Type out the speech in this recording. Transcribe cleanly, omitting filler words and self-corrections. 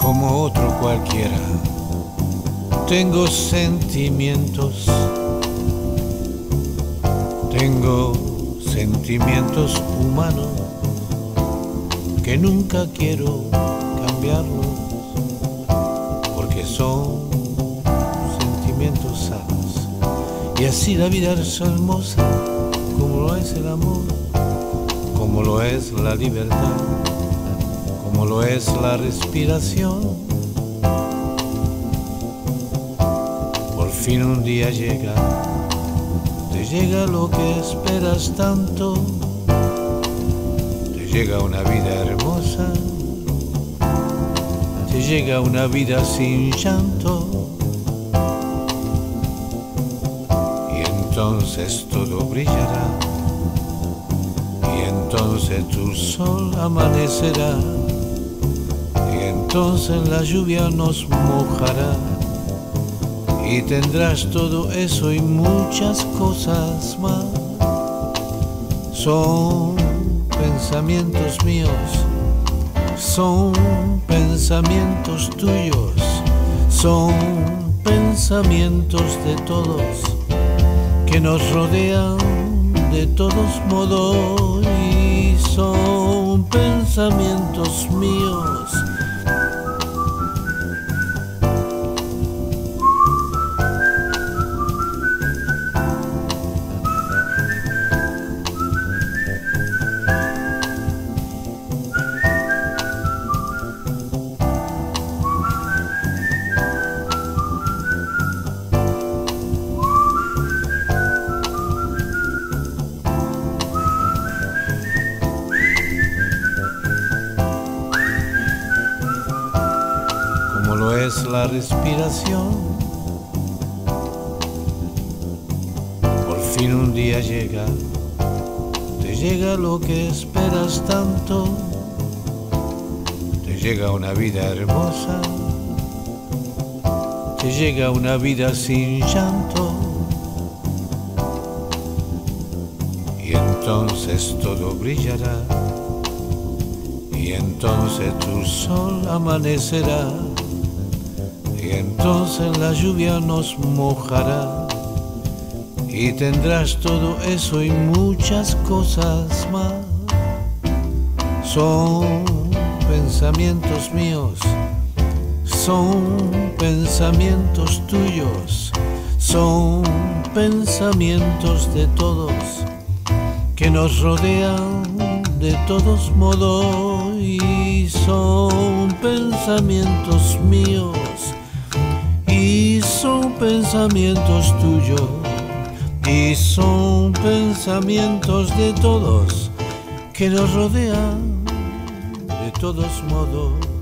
como otro cualquiera. Tengo sentimientos, tengo sentimientos humanos que nunca quiero cambiarlos, porque son sentimientos sanos. Y así la vida es hermosa, como lo es el amor, como lo es la libertad, como lo es la respiración. Por fin un día llega, te llega lo que esperas tanto, te llega una vida hermosa, te llega una vida sin llanto. Y entonces todo brillará, y entonces tu sol amanecerá, y entonces la lluvia nos mojará, y tendrás todo eso y muchas cosas más. Son pensamientos míos, son pensamientos tuyos, son pensamientos de todos que nos rodean de todos modos, y son pensamientos míos. Como lo es la respiración. Por fin un día llega, te llega lo que esperas tanto, te llega una vida hermosa, te llega una vida sin llanto. Y entonces todo brillará, y entonces tu sol amanecerá, y entonces la lluvia nos mojará, y tendrás todo eso y muchas cosas más. Son pensamientos míos, son pensamientos tuyos, son pensamientos de todos que nos rodean de todos modos, y son pensamientos míos, y son pensamientos tuyos, y son pensamientos de todos que nos rodean de todos modos.